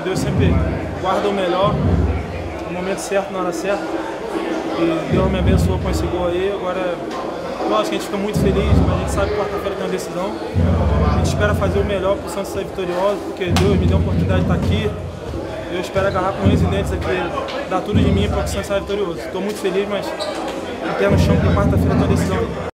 Deus sempre guarda o melhor, no momento certo, na hora certa. E Deus me abençoou com esse gol aí. Agora, lógico que a gente fica muito feliz, mas a gente sabe que quarta-feira tem uma decisão. A gente espera fazer o melhor para o Santos sair vitorioso, porque Deus me deu a oportunidade de estar aqui. Eu espero agarrar com unhas e dentes aqui, dar tudo de mim para que o Santos saia vitorioso. Estou muito feliz, mas o pé no chão, porque quarta-feira tem uma decisão.